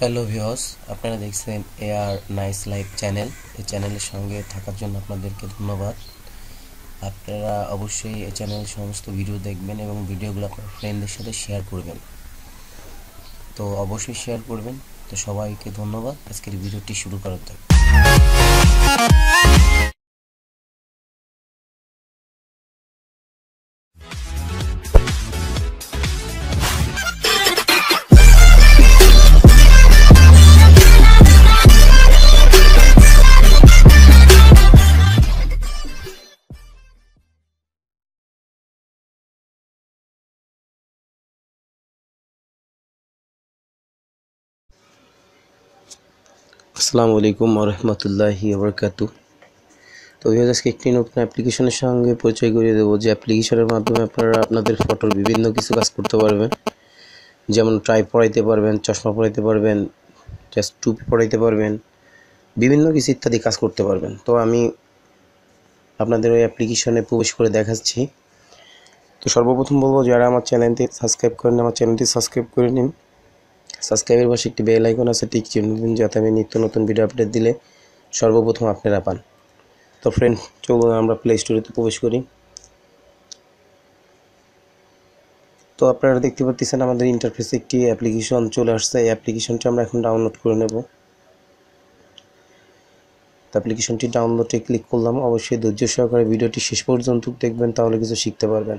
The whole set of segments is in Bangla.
হ্যালো ভিউয়ার্স, আপনারা দেখছেন এআর নাইস লাইফ চ্যানেল। এই চ্যানেলের সঙ্গে থাকার জন্য আপনাদেরকে ধন্যবাদ। আপনারা অবশ্যই এই চ্যানেলের সমস্ত ভিডিও দেখবেন এবং ভিডিওগুলো আপনার ফ্রেন্ডদের সাথে শেয়ার করবেন। তো অবশ্যই শেয়ার করবেন। তো সবাইকে ধন্যবাদ। আজকের ভিডিওটি শুরু করা যাক। আসসালামু আলাইকুম ওয়া রাহমাতুল্লাহি ওয়া বারাকাতুহু। তো আজকে একটি নতুন অ্যাপ্লিকেশনের সঙ্গে পরিচয় করিয়ে দেবো, যে অ্যাপ্লিকেশনের মাধ্যমে আপনারা আপনাদের ফটোর বিভিন্ন কিছু কাজ করতে পারবেন। যেমন টাই পরাইতে পারবেন, চশমা পরাইতে পারবেন, জাস্ট টুপি পরাইতে পারবেন, বিভিন্ন কিছু ইত্যাদি কাজ করতে পারবেন। তো আমি আপনাদের ওই অ্যাপ্লিকেশনে প্রবেশ করে দেখাচ্ছি। তো সর্বপ্রথম বলবো, যারা আমার চ্যানেলটি সাবস্ক্রাইব করেন আমার চ্যানেলটি সাবস্ক্রাইব করে নিন। সাবস্ক্রাইবের পাশে একটি বেল আইকন আছে, টিক চিহ্ন দিন, যাতে আমি নিত্য নতুন ভিডিও আপডেট দিলে সর্বপ্রথম আপনারা পান। তো ফ্রেন্ড, চলুন আমরা প্লে স্টোরেতে প্রবেশ করি। তো আপনারা দেখতে পাচ্ছেন আমাদের ইন্টারফেসে একটি অ্যাপ্লিকেশন চলে আসছে। এই অ্যাপ্লিকেশনটি আমরা এখন ডাউনলোড করে নেব। তো অ্যাপ্লিকেশনটি ডাউনলোডে ক্লিক করলাম। অবশ্যই ধৈর্য সহকারে ভিডিওটি শেষ পর্যন্ত দেখবেন, তাহলে কিছু শিখতে পারবেন।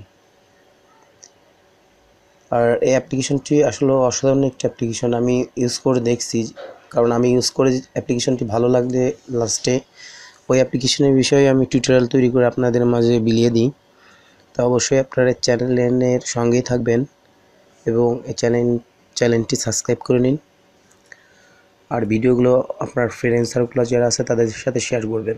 আর এই অ্যাপ্লিকেশনটি আসলে অসাধারণ একটি অ্যাপ্লিকেশন। আমি ইউজ করে দেখছি, কারণ আমি ইউজ করে অ্যাপ্লিকেশনটি ভালো লাগলে লাস্টে ওই অ্যাপ্লিকেশনের বিষয়ে আমি টিউটোরিয়াল তৈরি করে আপনাদের মাঝে বিলিয়ে দিই। তো অবশ্যই আপনারা চ্যানেলের সঙ্গেই থাকবেন এবং এই চ্যানেলটি সাবস্ক্রাইব করে নিন। আর ভিডিওগুলো আপনার ফ্রেন্ড সার্কেল যারা আছে তাদের সাথে শেয়ার করবেন।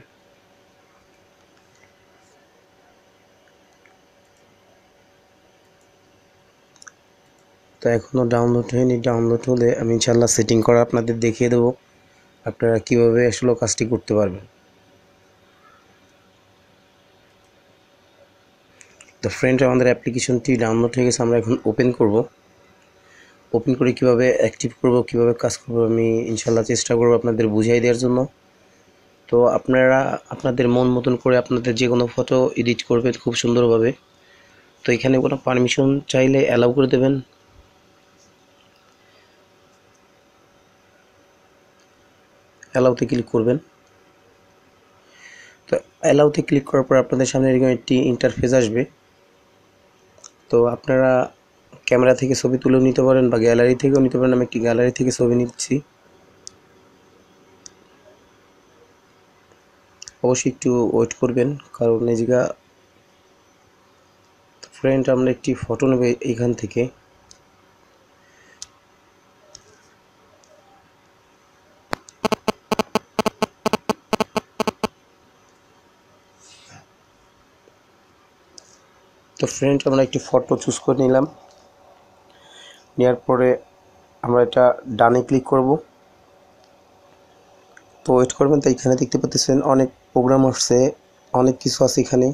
তো এখনও ডাউনলোড হয়নি। ডাউনলোড হলে আমি ইনশাআল্লাহ সেটিং করা আপনাদের দেখিয়ে দেবো, আপনারা কীভাবে আসলে কাজটি করতে পারবেন। তো ফ্রেন্ড, আমাদের অ্যাপ্লিকেশনটি ডাউনলোড হয়ে গেছে। আমরা এখন ওপেন করব। ওপেন করে কীভাবে অ্যাক্টিভ করব, কীভাবে কাজ করব, আমি ইনশাআল্লাহ চেষ্টা করব আপনাদের বুঝিয়ে দেওয়ার জন্য। তো আপনারা আপনাদের মন মতন করে আপনাদের যে কোনো ফটো এডিট করবেন খুব সুন্দরভাবে। তো এখানে কোনো পারমিশন চাইলে অ্যালাউ করে দেবেন। অ্যালাউতে ক্লিক করবেন। তো অ্যালাউতে ক্লিক করার পর আপনাদের সামনে এরকম একটি ইন্টারফেস আসবে। তো আপনারা ক্যামেরা থেকে ছবি তুলেও নিতে পারেন বা গ্যালারি থেকেও নিতে পারেন। আমি একটি গ্যালারি থেকে ছবি নিচ্ছি। অবশ্যই একটু ওয়েট করবেন, কারণ এই জায়গা ফ্রেন্ড আমরা একটি ফটো নেব এইখান থেকে। তো ফ্রেন্ড, আমরা একটি ফটো চুজ করে নিলাম। নেওয়ার পরে আমরা এটা ডানে ক্লিক করব। তো ওয়েট করবেন। তো এখানে দেখতে পাচ্ছেন অনেক প্রোগ্রাম আসছে, অনেক কিছু আছে এখানে।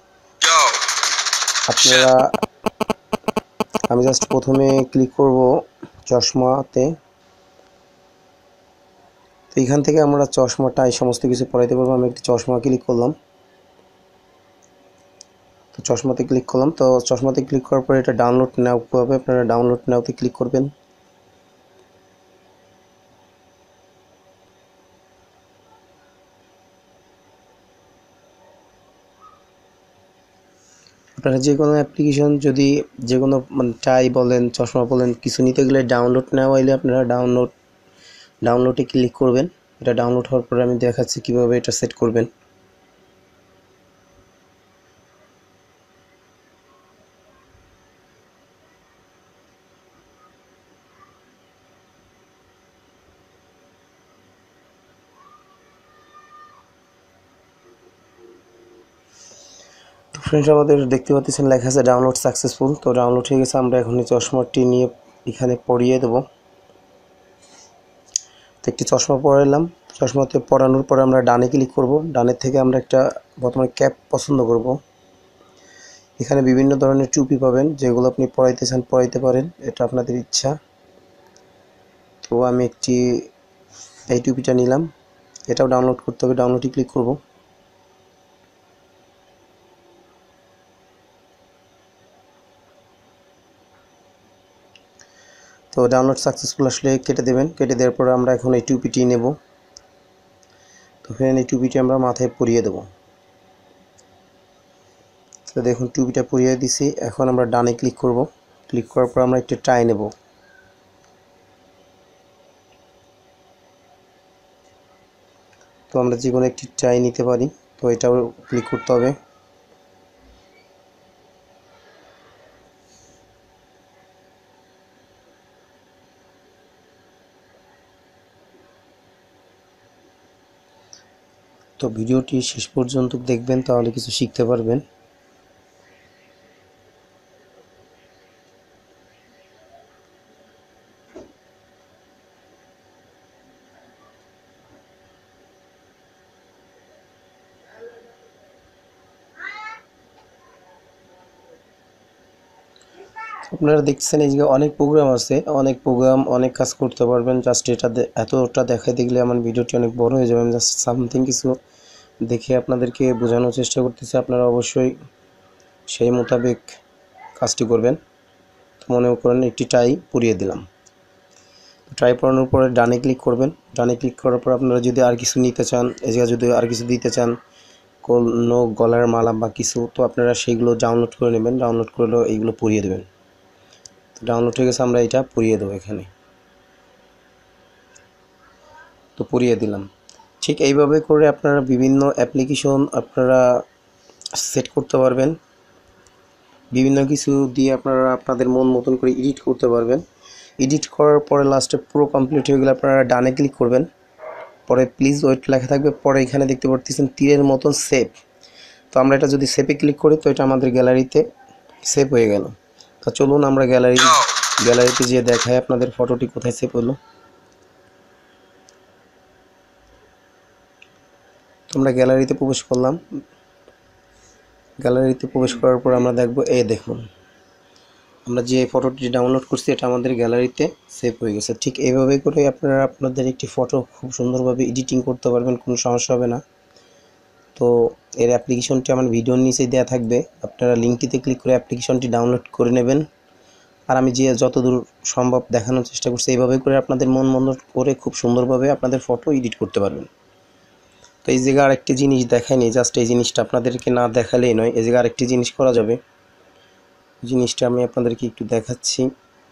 আপনারা আমি জাস্ট প্রথমে ক্লিক করব চশমাতে। তো এখান থেকে আমরা চশমাটা এই সমস্ত কিছু পড়াইতে পারবো। আমি একটি চশমা ক্লিক করলাম। তো চশমাতে ক্লিক করলাম। তো চশমাতে ক্লিক করার পরে এটা ডাউনলোড নাও হবে, আপনারা ডাউনলোড নাওতে ক্লিক করবেন। আপনারা যে কোনো অ্যাপ্লিকেশন, যদি যে কোনো মানে টাই বলেন, চশমা বলেন, কিছু নিতে গেলে ডাউনলোড নেওয়া হইলে আপনারা ডাউনলোডে ক্লিক করবেন। এটা ডাউনলোড হওয়ার পরে আমি দেখাচ্ছি কিভাবে এটা সেট করবেন। তো ফ্রেন্ডস, আমাদের দেখতে পাচ্ছেন লেখা আছে ডাউনলোড সাকসেসফুল। তো ডাউনলোড হয়ে গেছে। আমরা এখন এই চশমাটি নিয়ে এখানে পরিয়ে দেবো। তো একটি চশমা পরাইলাম। চশমাতে পরানোর পরে আমরা ডানে ক্লিক করব। ডানের থেকে আমরা একটা বর্তমানে ক্যাপ পছন্দ করব। এখানে বিভিন্ন ধরনের টুপি পাবেন, যেগুলো আপনি পরাইতে চান পরাইতে পারেন, এটা আপনাদের ইচ্ছা। তো আমি একটি এই টুপিটা নিলাম, এটাও ডাউনলোড করতে হবে, ডাউনলোডে ক্লিক করব। তো ডাউনলোড সাকসেসফুল আসলে কেটে দেবেন, কেটে দেওয়ার পরে আমরা এখন এই টুপিটি নেব। তো ফ্রেন্ড এই টুপিটি আমরা মাথায় পরিয়ে দেব। তো দেখুন টুপিটা পরিয়ে দিছি, এখন আমরা ডানে ক্লিক করব। ক্লিক করার পর আমরা একটু টাই নেব। তো আমরা যে কোনো একটি টাই নিতে পারি, তো এটাও ক্লিক করতে হবে। তো ভিডিওটি শেষ পর্যন্ত দেখবেন, তাহলে কিছু শিখতে পারবেন। আপনারা দেখছেন এই জায়গায় অনেক প্রোগ্রাম আছে, অনেক প্রোগ্রাম, অনেক কাজ করতে পারবেন। জাস্ট এটা এতটা দেখাই দেখলে আমার ভিডিওটি অনেক বড় হয়ে যাবে। আমি জাস্ট সামথিং কিছু দেখে আপনাদেরকে বোঝানোর চেষ্টা করতেছি, আপনারা অবশ্যই সেই মোতাবেক কাজটি করবেন। মনে করেন একটি টাই পরিয়ে দিলাম, টাই পরানোর পরে ডানে ক্লিক করবেন। ডানে ক্লিক করার পর আপনারা যদি আর কিছু নিতে চান, এই জায়গায় যদি আর কিছু দিতে চান, কোনো গলার মালা বা কিছু, তো আপনারা সেইগুলো ডাউনলোড করে নেবেন। ডাউনলোড করলে এইগুলো পরিয়ে দেবেন। তো ডাউনলোড হয়ে গেছে, আমরা এটা পরিয়ে দেবো এখানে। তো পরিয়ে দিলাম। ঠিক এইভাবে করে আপনারা বিভিন্ন অ্যাপ্লিকেশন আপনারা সেট করতে পারবেন। বিভিন্ন কিছু দিয়ে আপনারা আপনাদের মন মতন করে এডিট করতে পারবেন। এডিট করার পরে লাস্টে পুরো কমপ্লিট হয়ে গেলে আপনারা ডানে ক্লিক করবেন। পরে প্লিজ ওয়েট লেখা থাকবে, পরে এখানে দেখতে পাচ্ছেন তীরের মতন সেভ। তো আমরা এটা যদি সেভে ক্লিক করি, তো এটা আমাদের গ্যালারিতে সেভ হয়ে গেল। তো চলুন আমরা গ্যালারিতে যেয়ে দেখাই আপনাদের ফটোটি কোথায় সেভ হলো। তো আমরা গ্যালারিতে প্রবেশ করলাম। গ্যালারিতে প্রবেশ করার পর আমরা দেখব, এই দেখুন আমরা যে ফটোটি ডাউনলোড করছি এটা আমাদের গ্যালারিতে সেভ হয়ে গেছে। ঠিক এইভাবে করে আপনারা আপনাদের একটি ফটো খুব সুন্দরভাবে এডিটিং করতে পারবেন, কোনো সমস্যা হবে না। তো এর অ্যাপ্লিকেশনটি আমার ভিডিওর নিচে দেওয়া থাকবে, আপনারা লিঙ্কটিতে ক্লিক করে অ্যাপ্লিকেশনটি ডাউনলোড করে নেবেন। আর আমি যে যতদূর সম্ভব দেখানোর চেষ্টা করছি, এইভাবে করে আপনাদের মন করে খুব সুন্দরভাবে আপনাদের ফটো এডিট করতে পারবেন। তো এই জায়গায় আরেকটি জিনিস দেখায়নি, জাস্ট এই জিনিসটা আপনাদেরকে না দেখালেই নয়। এই জায়গায় আরেকটি জিনিস করা যাবে, জিনিসটা আমি আপনাদেরকে একটু দেখাচ্ছি।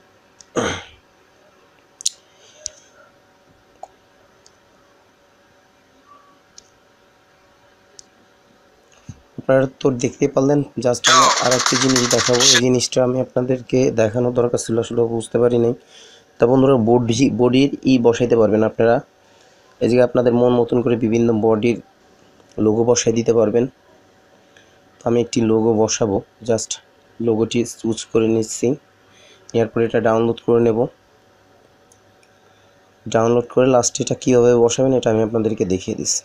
আপনারা তো দেখতেই পারলেন, জাস্ট আমি আরেকটি জিনিস দেখাবো। এই জিনিসটা আমি আপনাদেরকে দেখানোর দরকার ছিল, আসলে বুঝতে পারি নাই। তা বন্ধুরা, বডির বসাইতে পারবেন আপনারা। এই জায়গায় আপনাদের মন মতন করে বিভিন্ন বডির লোগো বসাই দিতে পারবেন। তো আমি একটি লোগো বসাবো, জাস্ট লোগোটি চুজ করে নিচ্ছি। এরপর এটা ডাউনলোড করে নেব। ডাউনলোড করে লাস্টে এটা কীভাবে বসাবেন এটা আমি আপনাদেরকে দেখিয়ে দিচ্ছি।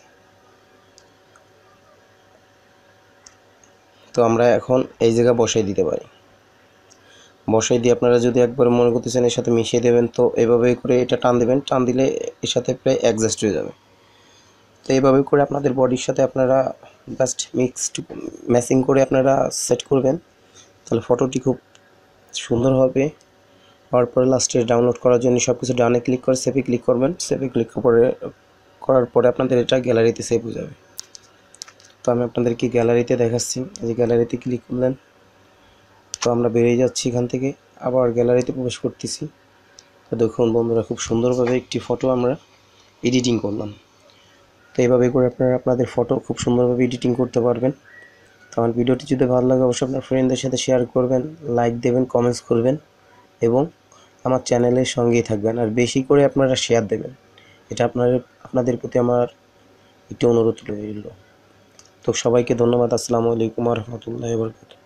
তো আমরা এখন এই জায়গায় বসাই দিতে পারি। বসাই দিয়ে আপনারা যদি একবার মনে করতেছেন এর সাথে মিশিয়ে দেবেন, তো এইভাবে করে এটা টান দেবেন, টান দিলে এর সাথে প্রায় অ্যাডজাস্ট হয়ে যাবে। তো এইভাবে করে আপনাদের বডির সাথে আপনারা জাস্ট ম্যাচিং করে আপনারা সেট করবেন, তাহলে ফটোটি খুব সুন্দর হবে। হওয়ার পরে লাস্টে ডাউনলোড করার জন্য সব কিছু ডানে ক্লিক করে সেভে ক্লিক করবেন। সেভে ক্লিক করার পরে আপনাদের এটা গ্যালারিতে সেভ হয়ে যাবে। তো আমি আপনাদেরকে গ্যালারিতে দেখাচ্ছি। এই যে গ্যালারিতে ক্লিক করলেন, তো আমরা বেরিয়ে যাচ্ছি এখান থেকে, আবার গ্যালারিতে প্রবেশ করতেছি। তো দেখুন বন্ধুরা, খুব সুন্দরভাবে একটি ফটো আমরা এডিটিং করলাম। তো এইভাবে করে আপনারা আপনাদের ফটো খুব সুন্দরভাবে এডিটিং করতে পারবেন। তো আমার ভিডিওটি যদি ভালো লাগে অবশ্যই আপনার ফ্রেন্ডদের সাথে শেয়ার করবেন, লাইক দেবেন, কমেন্টস করবেন এবং আমার চ্যানেলের সঙ্গেই থাকবেন। আর বেশি করে আপনারা শেয়ার দেবেন, এটা আপনাদের প্রতি আমার একটি অনুরোধ রইল। তো সবাইকে ধন্যবাদ। আসসালামু আলাইকুম ওয়া রাহমাতুল্লাহি ওয়া বারাকাতুহু।